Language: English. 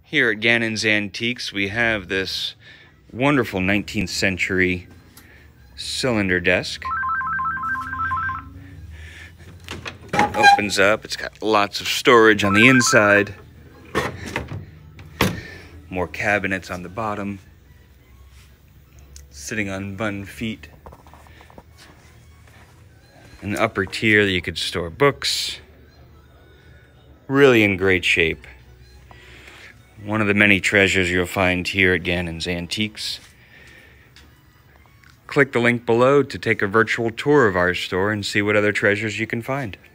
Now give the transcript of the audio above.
Here at Gannons Antiques, we have this wonderful 19th century cylinder desk. Opens up, it's got lots of storage on the inside. More cabinets on the bottom. Sitting on bun feet. An upper tier that you could store books. Really in great shape. One of the many treasures you'll find here at Gannons Antiques. Click the link below to take a virtual tour of our store and see what other treasures you can find.